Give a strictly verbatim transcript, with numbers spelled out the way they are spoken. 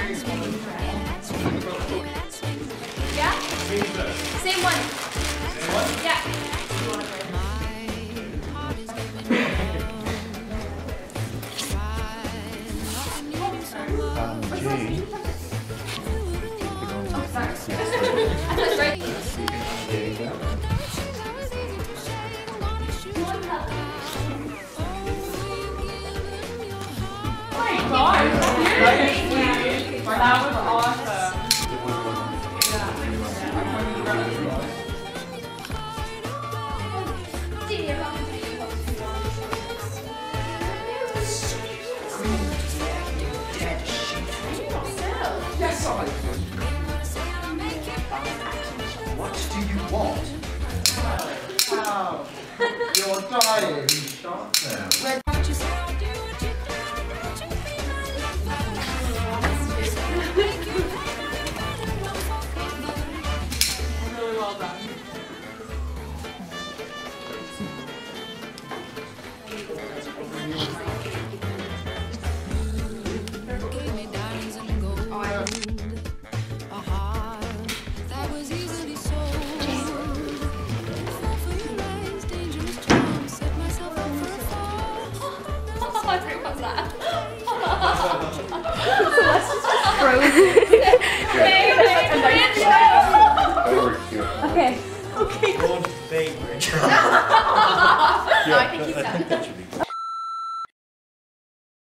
Yeah? Same one. Same one? Yeah. Um, G. Oh, sorry. I thought it was right. Oh my God, that was awesome. Yes, I do. What do you want? Wow. You're dying. Shut down.